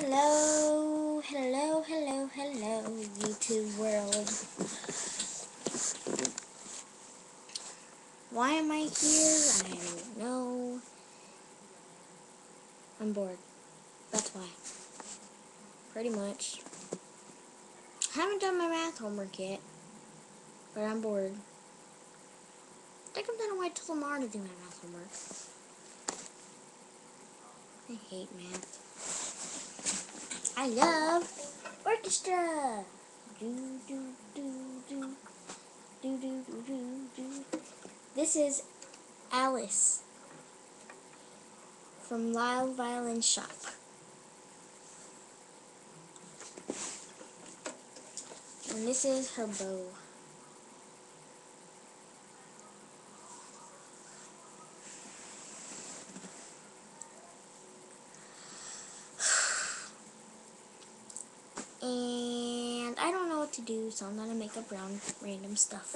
Hello, hello, hello, hello, YouTube world. Why am I here? I don't know. I'm bored. That's why. Pretty much. I haven't done my math homework yet, but I'm bored. I think I'm gonna wait till tomorrow to do my math homework. I hate math. I love orchestra. Do do do do do do do do do. This is Alice from Lyle Violin Shop. And this is her bow. And I don't know what to do, so I'm gonna make up random stuff.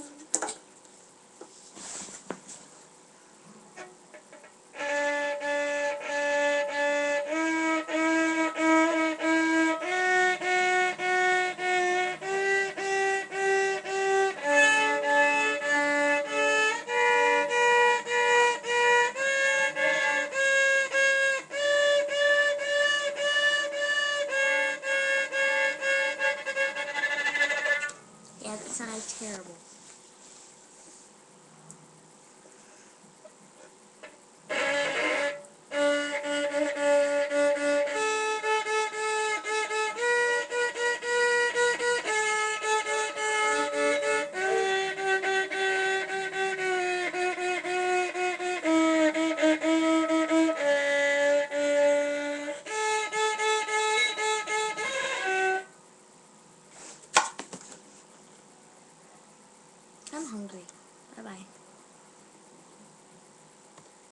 Yeah, that sounds terrible. I'm hungry. Bye-bye.